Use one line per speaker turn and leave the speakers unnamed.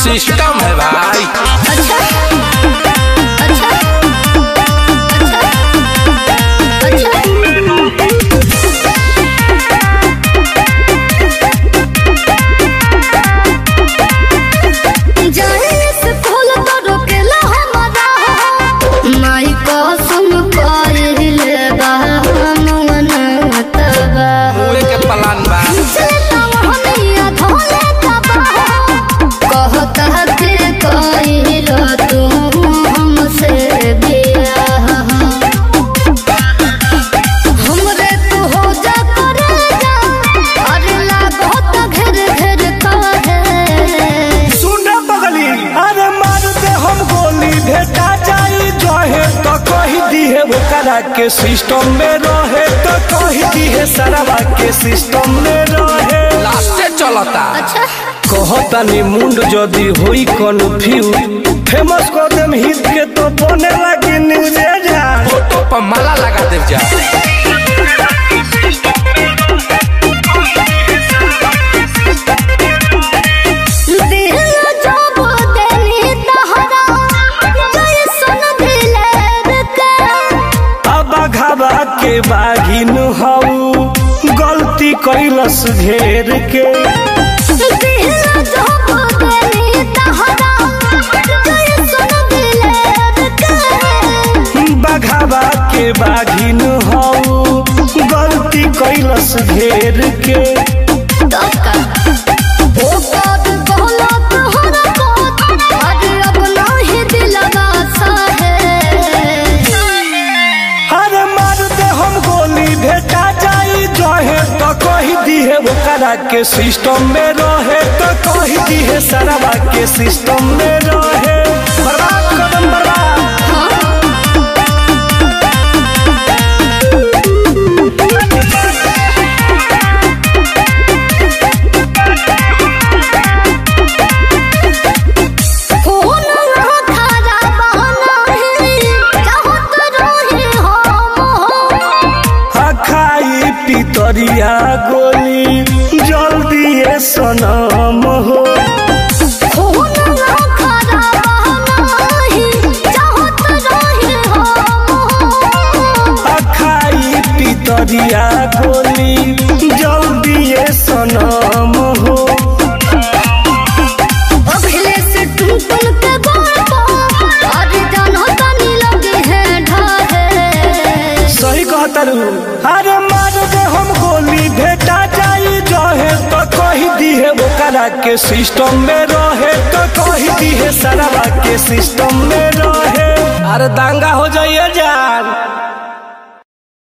System है भाई।
अच्छा अच्छा
के सिस्टम में रहे तो कही दी है सरवा के सिस्टम में रहे
लास्टे चलता।
अच्छा
कहता नी मुंड जदी होई कन्फ्यूज फेमस कर देम हिट के तो बने लगी न्यूज जा
फोटो पर माला लगा दे जा।
के बागिन हऊ गलती कैलस घेर के बघावा के बागिन हऊ गलती कैलस घेर के के सिस्टम में रहे तो कही दी है सरवा के सिस्टम में रहे बर्बाद कदम बर्बाद। खाई पितरिया गोली जल्दी ये सनम हो खाई पितरिया गोली जल्दी ये सनम हो सही कहता रू। अरे मार दे हम गोली भेटा जाई रहे तो कही दी है ओकरा के सिस्टम में रहे तो कही दी है सरवा के सिस्टम में रहे। अरे दांगा हो जाइए जान।